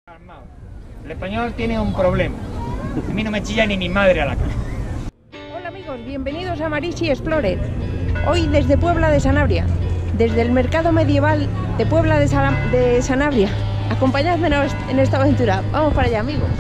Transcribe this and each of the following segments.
El español tiene un problema. A mí no me chilla ni mi madre a la cara. Hola amigos, bienvenidos a Marichi Explorer. Hoy desde Puebla de Sanabria, desde el mercado medieval de Puebla de Sanabria. Acompañadme en esta aventura. Vamos para allá, amigos.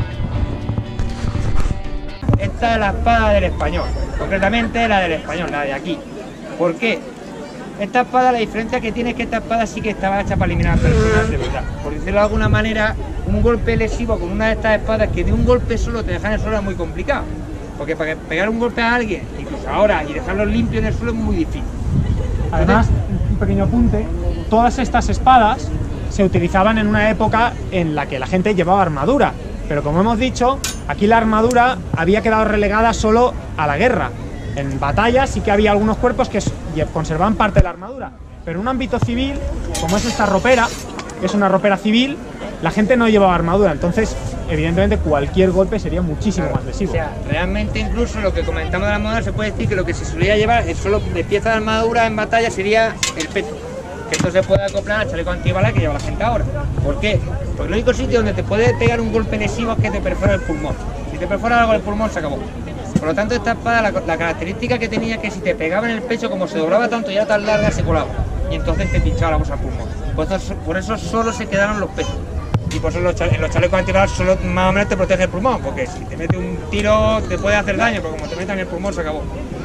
Esta es la espada del español, concretamente la del español, la de aquí. ¿Por qué? Esta espada, la diferencia que tiene es que esta espada sí que estaba hecha para eliminar personas de verdad. Por decirlo de alguna manera, un golpe lesivo con una de estas espadas que de un golpe solo te dejan en el suelo es muy complicado. Porque para pegar un golpe a alguien, incluso ahora, y dejarlo limpio en el suelo es muy difícil. Además, un pequeño apunte, todas estas espadas se utilizaban en una época en la que la gente llevaba armadura. Pero como hemos dicho, aquí la armadura había quedado relegada solo a la guerra. En batallas sí que había algunos cuerpos que conservaban parte de la armadura, pero en un ámbito civil, como es esta ropera, que es una ropera civil, la gente no llevaba armadura, entonces evidentemente cualquier golpe sería muchísimo más lesivo. O sea, realmente incluso lo que comentamos de la armadura se puede decir que lo que se solía llevar solo de pieza de armadura en batalla sería el peto, que esto se puede acoplar al chaleco antibalas que lleva la gente ahora. ¿Por qué? Porque el único sitio donde te puede pegar un golpe lesivo es que te perfora el pulmón. Si te perfora algo el pulmón se acabó. Por lo tanto, esta espada, la característica que tenía es que si te pegaba en el pecho, como se doblaba tanto y era tan larga, se colaba. Y entonces te pinchaba la bolsa al pulmón. Por eso solo se quedaron los pechos. Y por eso en los chalecos antibalas solo más o menos te protege el pulmón, porque si te mete un tiro te puede hacer daño, pero como te metan en el pulmón se acabó.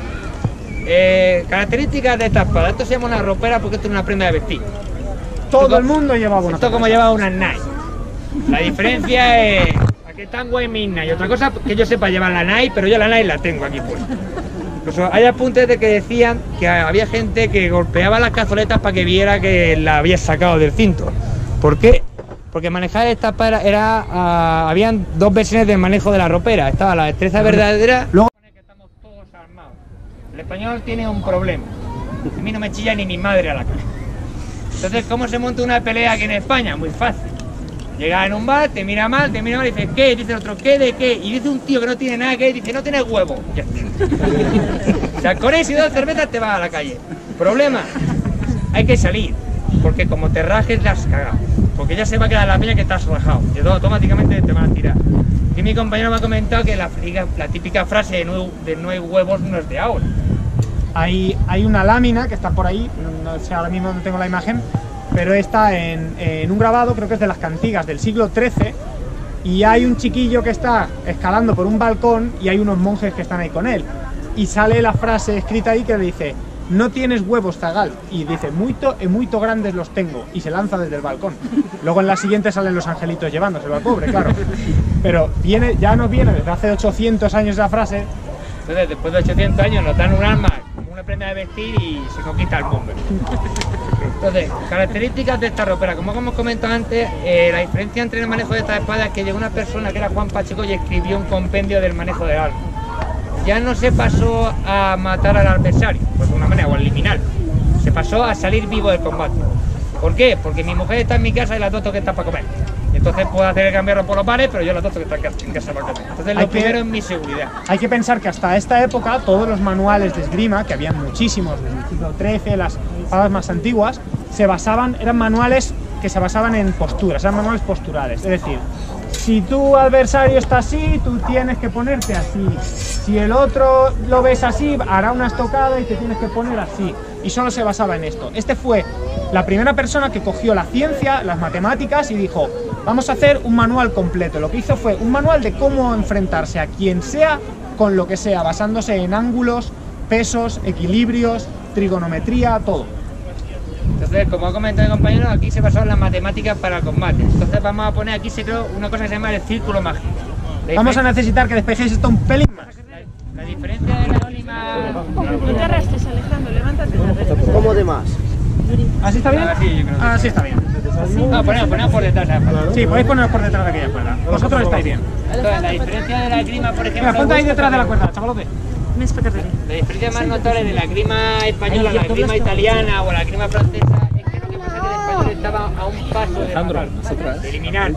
Características de esta espada. Esto se llama una ropera porque esto es una prenda de vestir. Todo el mundo llevaba una. Esto como llevaba una Nike. La diferencia es... que tan guay mi Nike. Otra cosa que yo sepa llevar la Nike, pero yo la Nike la tengo aquí puesta. Incluso hay apuntes de que decían que había gente que golpeaba las cazoletas para que viera que la había sacado del cinto. ¿Por qué? Porque manejar esta espada era... habían dos versiones del manejo de la ropera. Estaba la destreza verdadera. Luego que estamos todos armados. El español tiene un problema. A mí no me chilla ni mi madre a la cara. Entonces, ¿cómo se monta una pelea aquí en España? Muy fácil. Llega en un bar, te mira mal y dice, ¿qué? Dice el otro, ¿qué de qué? Y dice un tío que no tiene nada que dice, no tienes huevo. Ya está. O sea, con eso y 2 cervezas te vas a la calle. Problema, hay que salir, porque como te rajes la has cagado. Porque ya se va a quedar la peña que estás rajado. Y todo automáticamente te van a tirar. Y mi compañero me ha comentado que la típica frase de no hay huevos no es de ahora. Hay una lámina que está por ahí, no sé, ahora mismo no tengo la imagen, pero está en un grabado, creo que es de las cantigas del siglo XIII, y hay un chiquillo que está escalando por un balcón y hay unos monjes que están ahí con él. Y sale la frase escrita ahí que le dice, no tienes huevos, zagal, y dice, muito grandes los tengo, y se lanza desde el balcón. Luego en la siguiente salen los angelitos llevándoselo al pobre, claro. Pero ya nos viene desde hace 800 años la frase. Entonces, después de 800 años nos dan un arma, una prenda de vestir y se conquista el mundo. Entonces, características de esta ropera. Como hemos comentado antes, la diferencia entre el manejo de esta espada es que llegó una persona que era Juan Pacheco y escribió un compendio del manejo del arma. Ya no se pasó a matar al adversario, pues de una manera, o a eliminar. Se pasó a salir vivo del combate. ¿Por qué? Porque mi mujer está en mi casa y las dos tengo que estar para comer. Entonces puedo hacer el cambiarlo por los bares, pero yo las dos tengo que estar en casa para comer. Entonces lo primero es mi seguridad. Hay que pensar que hasta esta época todos los manuales de esgrima, que habían muchísimos desde el siglo XIII, las espadas más antiguas, eran manuales que se basaban en posturas, eran manuales posturales. Es decir, si tu adversario está así, tú tienes que ponerte así. Si el otro lo ves así, hará una estocada y te tienes que poner así. Y solo se basaba en esto. Este fue la primera persona que cogió la ciencia, las matemáticas y dijo, vamos a hacer un manual completo. Lo que hizo fue un manual de cómo enfrentarse a quien sea con lo que sea, basándose en ángulos, pesos, equilibrios, trigonometría, todo. Entonces, como ha comentado el compañero, aquí se basaron las matemáticas para el combate. Entonces vamos a poner aquí, se creó una cosa que se llama el círculo mágico. Vamos a necesitar que despejéis esto un pelín más. La diferencia de la esgrima... No te arrastres, Alejandro, levántate. ¿Cómo de más? ¿Así está bien? Sí, yo creo que Así está bien. no, ponemos por detrás. Sí, podéis poneros por detrás de aquella cuerda. Vosotros estáis bien. Entonces, la diferencia de la esgrima, por ejemplo... Mira, ponte ahí detrás de la cuerda, chavalote. La diferencia más notable de la esgrima española, la esgrima italiana o la esgrima francesa es que lo que pasa es que el español estaba a un paso de eliminar.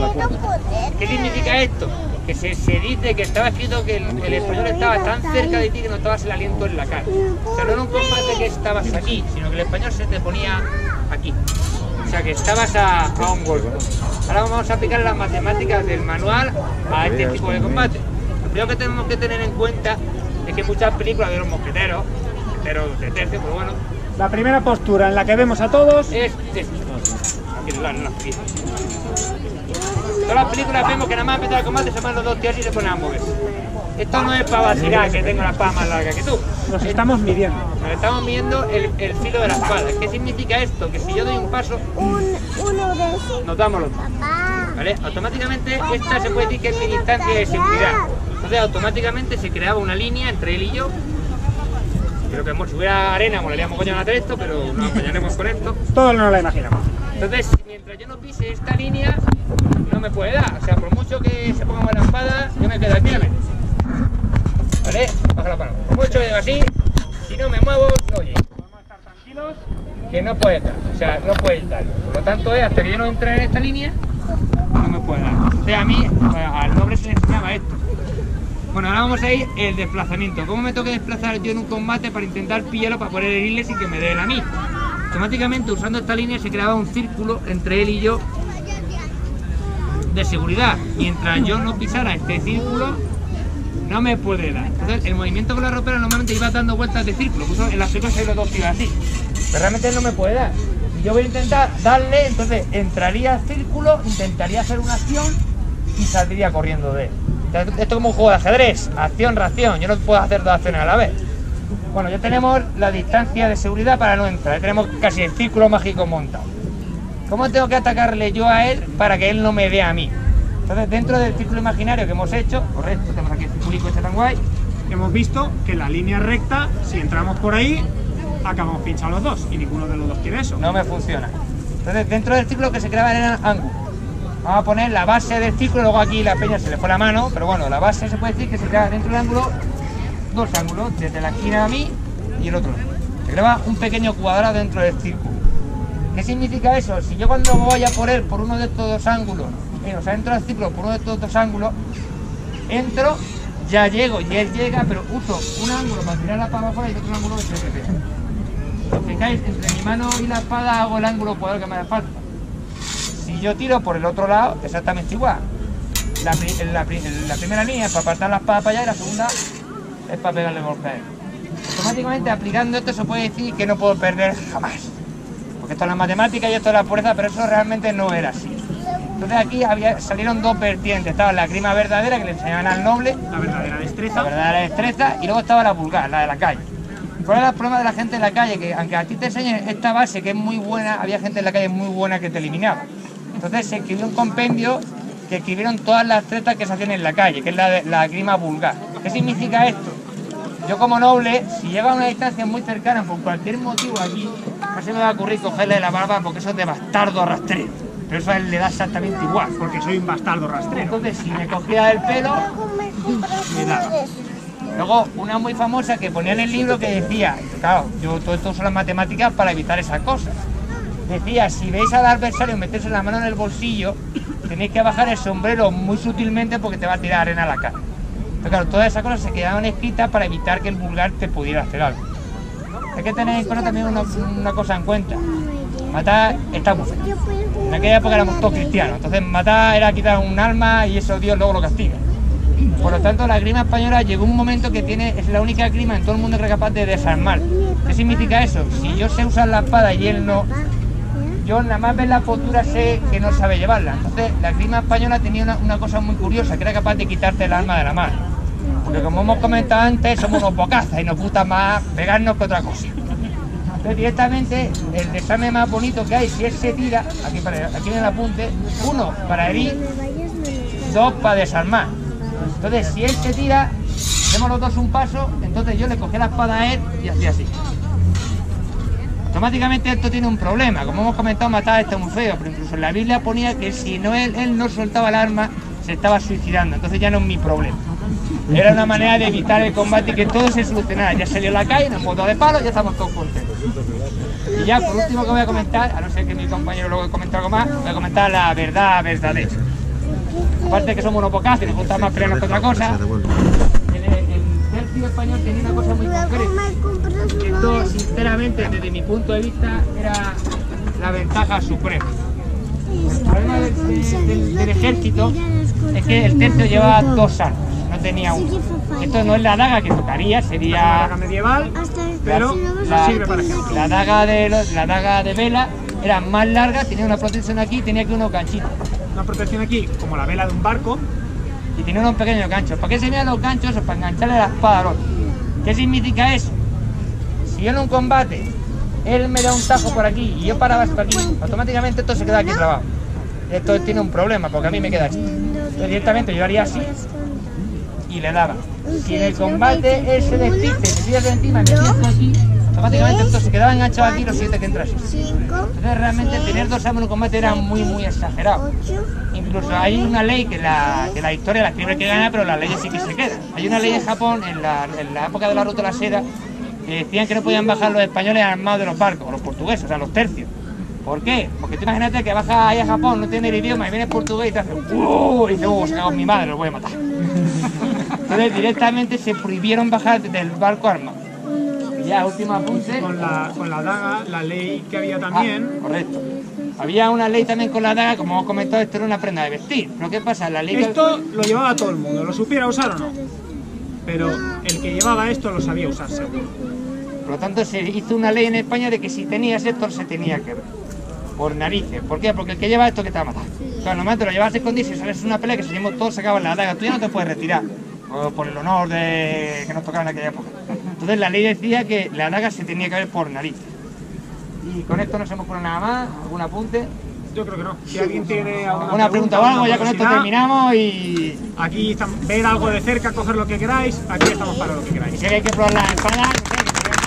¿Qué significa esto? Que se dice que estaba escrito que el español estaba tan cerca de ti que notabas el aliento en la cara. O sea, no era un combate que estabas aquí, sino que el español se te ponía aquí. O sea que estabas a un golpe. Ahora vamos a aplicar las matemáticas del manual a este tipo de combate. Lo primero que tenemos que tener en cuenta es que muchas películas de los mosqueteros de tercio, pues bueno. La primera postura en la que vemos a todos es esta. Aquí en las pies. Todas las películas vemos que nada más empezar el combate se van los dos tíos y se ponen a moverse. Esto no es para vacilar que tengo la espada más larga que tú. nos estamos midiendo. Nos estamos midiendo el filo de la espada. ¿Qué significa esto? Que si yo doy un paso, nos damos los dos. ¿Vale? Automáticamente esta se puede decir que es mi distancia de seguridad. Entonces automáticamente se creaba una línea entre él y yo. Creo que si hubiera arena molaría mogollón hacer esto, pero nos apañaremos con esto. Todos no lo imaginamos. Entonces, mientras yo no pise esta línea, no me puede dar. O sea, por mucho que se ponga la espada, yo me quedo aquí. ¿Vale? Baja la mano. Por mucho que digo así, si no me muevo, no llego. Vamos a estar tranquilos. Que no puede dar. O sea, no puede dar. Por lo tanto, hasta que yo no entre en esta línea, no me puede dar. O sea, a mí, al noble se le enseñaba esto. Bueno, ahora vamos a ir el desplazamiento. ¿Cómo me tengo que desplazar yo en un combate para intentar pillarlo, para poder herirle sin que me dé él a mí? Automáticamente, usando esta línea, se creaba un círculo entre él y yo de seguridad. Mientras yo no pisara este círculo, no me puede dar. Entonces, el movimiento con la ropera normalmente iba dando vueltas de círculo. Por eso en las películas hay los dos tiros así. Pero realmente no me puede dar. Si yo voy a intentar darle, entonces entraría al círculo, intentaría hacer una acción y saldría corriendo de él. Esto es como un juego de ajedrez, acción, reacción. Yo no puedo hacer dos acciones a la vez. Bueno, ya tenemos la distancia de seguridad para no entrar. Ya tenemos casi el círculo mágico montado. ¿Cómo tengo que atacarle yo a él para que él no me vea a mí? Entonces, dentro del círculo imaginario que hemos hecho, correcto, tenemos aquí el circulico este tan guay. Hemos visto que la línea recta, si entramos por ahí, acabamos pinchados los dos y ninguno de los dos quiere eso. No me funciona. Entonces, dentro del círculo que se creaba eran ángulos. Vamos a poner la base del círculo, luego aquí la peña se le fue la mano, pero bueno, la base se puede decir que se crea dentro del ángulo dos ángulos, desde la esquina a mí y el otro lado. Se crea un pequeño cuadrado dentro del círculo. ¿Qué significa eso? Si yo cuando voy a por él por uno de estos dos ángulos, o sea, entro al círculo por uno de estos dos ángulos, entro, ya llego y él llega, pero uso un ángulo para tirar la espada afuera y otro ángulo de CPP. Si os fijáis, entre mi mano y la espada hago el ángulo cuadrado que me hace falta. Si yo tiro por el otro lado, exactamente igual. La primera línea es para apartar la espada para allá y la segunda es para pegarle golpe a él. Automáticamente aplicando esto se puede decir que no puedo perder jamás. Porque esto es la matemática y esto es la pureza, pero eso realmente no era así. Entonces aquí salieron dos vertientes. Estaba la grima verdadera que le enseñaban al noble, La verdadera destreza. la verdadera destreza, y luego estaba la vulgar, la de la calle. ¿Cuál era el problema de la gente en la calle? Que aunque a ti te enseñen esta base que es muy buena, había gente en la calle muy buena que te eliminaba. Entonces se escribió un compendio que escribieron todas las tretas que se hacían en la calle, que es la grima vulgar. ¿Qué significa esto? Yo como noble, si llega a una distancia muy cercana por cualquier motivo aquí, no se me va a ocurrir cogerle la barba porque eso es de bastardo rastrero. Pero eso a él le da exactamente igual. Porque soy un bastardo rastrero. Entonces si me cogía el pelo, me daba. Luego una muy famosa que ponía en el libro que decía, claro, yo todo esto son las matemáticas para evitar esas cosas. Decía, si veis al adversario meterse la mano en el bolsillo, tenéis que bajar el sombrero muy sutilmente porque te va a tirar arena a la cara. Pero claro, todas esas cosas se quedaban escritas para evitar que el vulgar te pudiera hacer algo. Hay que tener en cuenta también una cosa en cuenta. Matar está muy feo. En aquella época éramos todos cristianos, entonces matar era quitar un alma y eso Dios luego lo castiga. Por lo tanto, la grima española llegó un momento que es la única grima en todo el mundo que es capaz de desarmar. ¿Qué significa eso? Si yo sé usar la espada y él no, yo nada más ver la postura sé que no sabe llevarla. Entonces la grima española tenía una cosa muy curiosa, que era capaz de quitarte el arma de la mano. Porque como hemos comentado antes, somos unos bocazas y nos gusta más pegarnos que otra cosa. Entonces directamente el desarme más bonito que hay, si él se tira, aquí en el apunte, 1 para herir, 2 para desarmar. Entonces si él se tira, hacemos los dos un paso, entonces yo le cogí la espada a él y hacía así. Automáticamente esto tiene un problema, como hemos comentado, matar está muy feo, pero incluso en la Biblia ponía que si no él no soltaba el arma, se estaba suicidando, entonces ya no es mi problema. Era una manera de evitar el combate y que todo se solucionara. Ya salió la calle, nos hemos dado de palo y ya estamos todos contentos. Y ya por último que voy a comentar, a no ser que mi compañero luego comente algo más, voy a comentar la verdad verdadera. Aparte que somos unos pocas y nos gusta más pelearnos que otra cosa, el ejército español tenía una cosa muy concreta. Esto, sinceramente, desde mi punto de vista, era la ventaja suprema. El problema del ejército es que el tercio llevaba 2 armas, no tenía uno. Esto no es la daga que tocaría, sería Una daga medieval, pero no sirve para ejemplo. la daga de vela era más larga, tenía una protección aquí, tenía que unos ganchitos. Una protección aquí, como la vela de un barco. Y tenía unos pequeños ganchos. ¿Para qué servían los ganchos? Para engancharle la espada al otro. ¿Qué significa eso? Si yo en un combate, él me da un tajo por aquí y yo paraba esto aquí, automáticamente esto se queda aquí clavado. Esto tiene un problema, porque a mí me queda esto. Entonces directamente yo haría así y le daba. Si en el combate él se despiste, se tira de encima y me tira esto aquí, automáticamente esto se quedaba enganchado aquí los 7 que entras. Entonces realmente tener 2 armas en un combate era muy exagerado. Incluso hay una ley que la historia la escribe el que gana, pero las leyes sí que se quedan. Hay una ley en Japón, en la época de la ruta de la seda, que decían que no podían bajar los españoles armados de los barcos, o los portugueses, o sea, los tercios. ¿Por qué? Porque tú imagínate que bajas ahí a Japón, no tiene el idioma y viene portugués y te hace y dice, se cago en mi madre, los voy a matar. Entonces directamente se prohibieron bajar del barco armado. Y ya, último apunte. Con la daga, la ley que había también. Correcto. Había una ley también con la daga, como hemos comentado, esto era una prenda de vestir. Pero ¿qué pasa? La ley Esto lo llevaba todo el mundo, lo supiera usar o no. Pero el que llevaba esto lo sabía usar seguro. Por lo tanto, se hizo una ley en España de que si tenías esto se tenía que ver. Por narices. ¿Por qué? Porque el que lleva esto que te va a matar. Claro, normalmente lo llevas escondido y si sales una pelea que salimos todos sacaban la daga. Tú ya no te puedes retirar. Por el honor de que nos tocaba en aquella época. Entonces la ley decía que la daga se tenía que ver por narices. Y con esto no se me ocurre nada más. ¿Algún apunte? Yo creo que no. Si alguien tiene alguna pregunta o algo, ya con esto terminamos y... Aquí ver algo de cerca, coger lo que queráis. Aquí estamos para lo que queráis. Y si hay que probar la espada, no sé,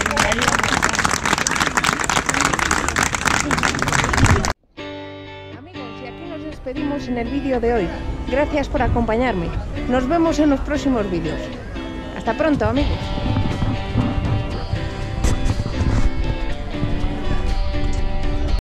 despedimos en el vídeo de hoy. Gracias por acompañarme. Nos vemos en los próximos vídeos. Hasta pronto, amigos.